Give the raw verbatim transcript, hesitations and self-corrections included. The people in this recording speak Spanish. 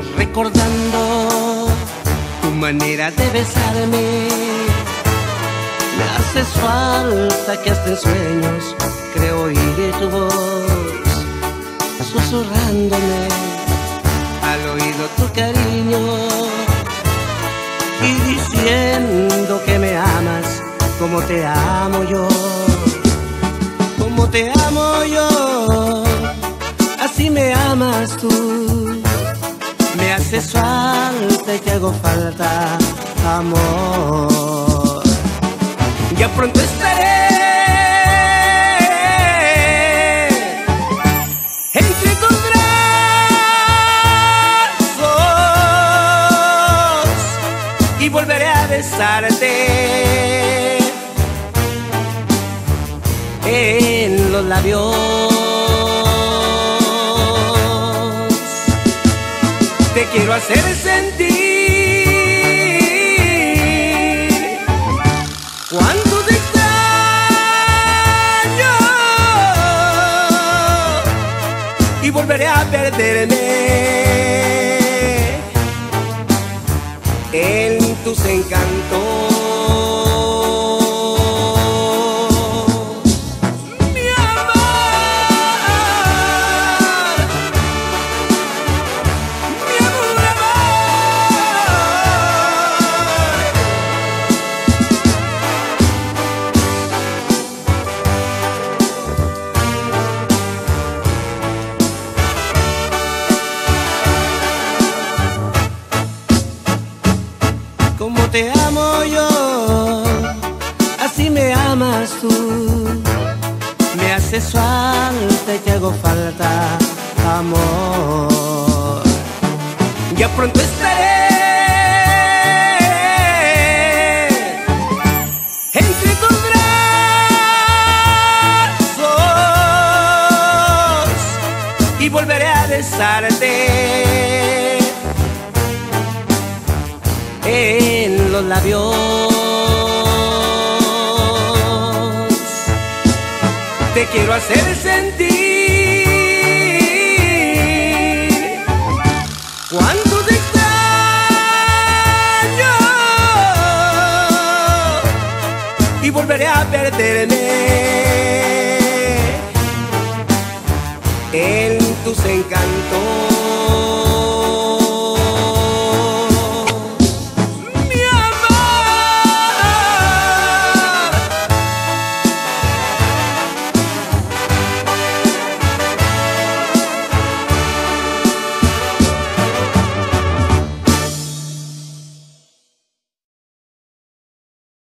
recordando tu manera de besarme. Me haces falta que hasta en sueños creo oír tu voz, susurrándome al oído tu cariño y diciendo que me amas como te amo yo, como te amo yo, así me amas tú. Me haces falta y te hago falta, amor. Ya pronto estaré entre tus brazos y volveré a besarte en los labios. Te quiero hacer sentir cuánto te extraño y volveré a perderme en tus encantos. Como te amo yo, así me amas tú. Me haces falta y te hago falta, amor. Ya pronto estaré entre tus brazos y volveré a besarte en los labios. Te quiero hacer sentir cuánto te extraño y volveré a perderme